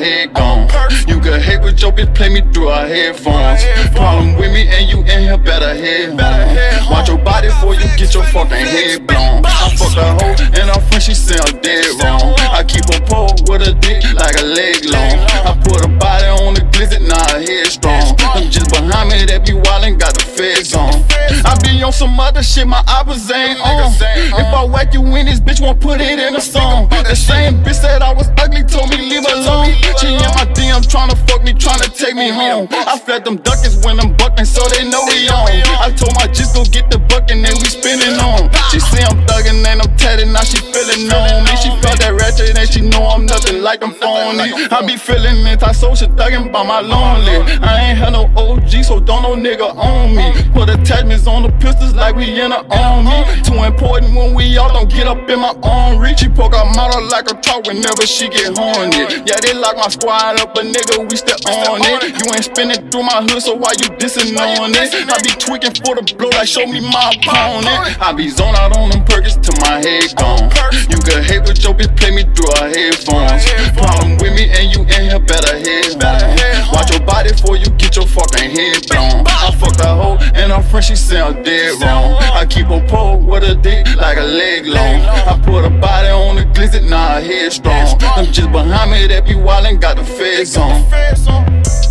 head gone. You can hate with your bitch, play me through her headphones. Problem with me and you in here, better head home. Watch your body before you get your fucking head blown. I fucked a hoe and her friend, she sound dead wrong. I keep a pole with a dick like a leg long. I put a body on the glizzy, now her head strong. I'm just behind me, that be wildin', got the feds on. I be on some other shit, my oppas ain't on. If I whack you in this bitch, won't put it in a song. The same bitch said I was ugly, told me leave alone. She in my DM tryna fuck me, tryna take me home. I fed them duckets when I'm bucking, so they know we on. I told my just go get the bucket and we spinning on. She say I'm thuggin' and I'm tatted, now she feelin' on me. She felt that ratchet and she know I'm nothing like them phony. I be feelin' anti-social thuggin' by my lonely. I ain't had no OG, so don't no nigga on me. Put attachments on the pistols like we in a army. Too important when we all don't get up in my own reach. She poke her mouth like a talk whenever she get horny. Yeah, they lock my squad up, but nigga, we still on it. You ain't spinning through my hood, so why you dissing on it? I be tweaking for the blow, like show me my opponent. I be zoned out on them perkins till my head gone. You can hate with your bitch, play me through her headphones. Problem with me and you in here, better head home. Watch your body before you get your fucking head blown. I fucked a hoe and her friend, she sound dead wrong. I keep a pole with a dick like a leg long. I put a body on the glizzy, now her head strong. I'm just behind me, that be wildin', got the feds on.